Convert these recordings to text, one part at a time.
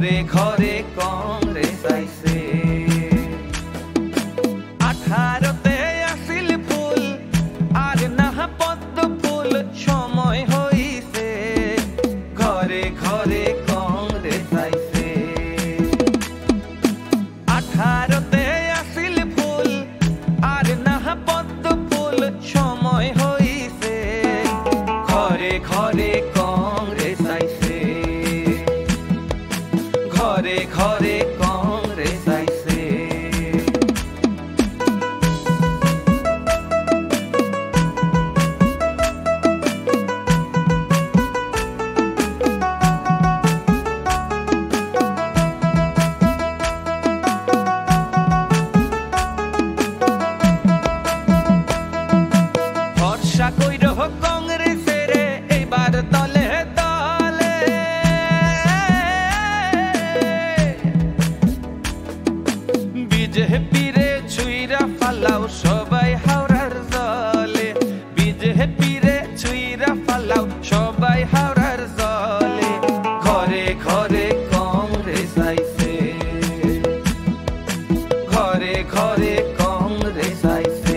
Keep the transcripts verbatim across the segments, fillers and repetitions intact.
ঘরে ঘরে কংগ্রেস আইছে। আঠারোতে আসিল ফুল আর না পদ্ম ফুল, সময় হইছে ঘরে ঘরে কংগ্রেস আইছে। আঠারোতে আসিল ফুল আর না পদ্ম ফুল, সময় হইছে ঘরে ঘরে কংগ্রেস আইছে। ঘরে ঘরে কংগ্রেস আইছে। ভরসা কইর কংগ্রেসের এইবার দলে দলে, বিজেপিরে ছুইরা ফালাও সবাই হাওড়ার জলে। বিজেপিরে ছুইরা ফালাও সবাই হাওড়ার জলে। ঘরে ঘরে কংগ্রেস আইছে। ঘরে ঘরে কংগ্রেস আইছে।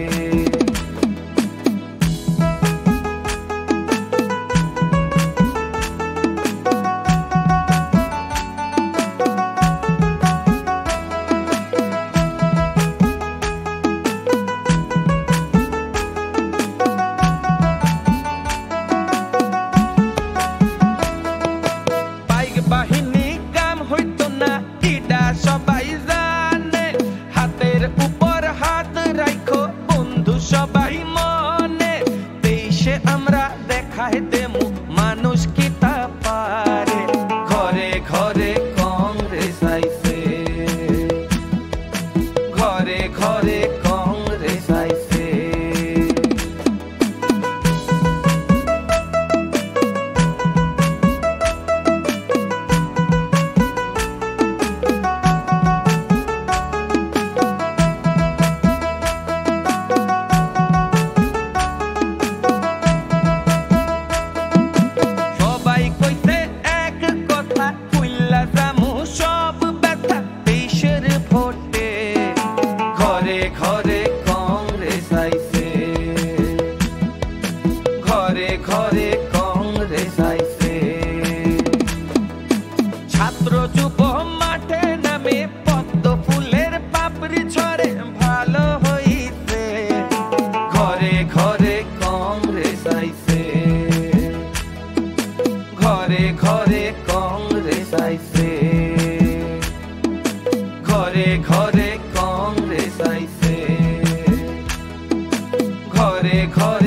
বাহিনী কাম হইতো না ইডা সবাই জানে, হাতের উপর হাত রাখো বন্ধু সবাই মনে। দেশে আমরা দেখাই দেমু মানুষ কি তা পারে। ঘরে ঘরে কংগ্রেস আইছে। ঘরে ঘরে কংগ্রেস আইছে। ঘরে ঘরে কংগ্রেস আইছে। ঘরে ঘরে কংগ্রেস আইছে। ছাত্র যুব মাঠে নামে পদ্ম ফুলের পাপড়ি ছড়ে ভালো হইছে। ঘরে ঘরে কংগ্রেস আইছে। ঘরে ঘরে কংগ্রেস আইছে। ঘরে ঘরে কংগ্রেস আইছে। ঘরে ঘরে